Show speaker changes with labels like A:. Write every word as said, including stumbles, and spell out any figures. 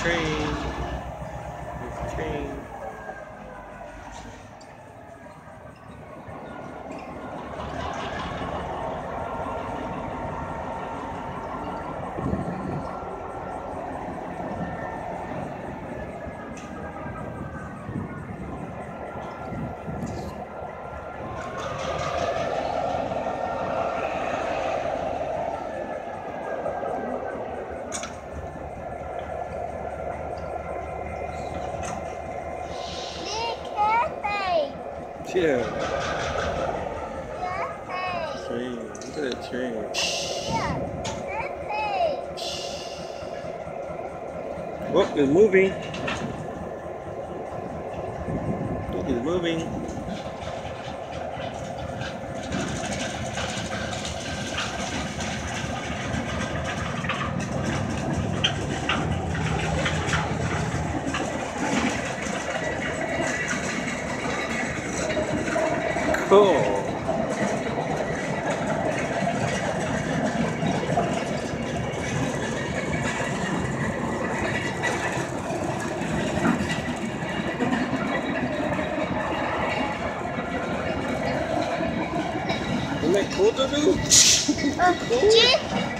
A: train. There's a train. Yeah. Train. Look at that train. Oh, it's moving. It is moving. Cool. Isn't that cool to do?
B: Oh, cool.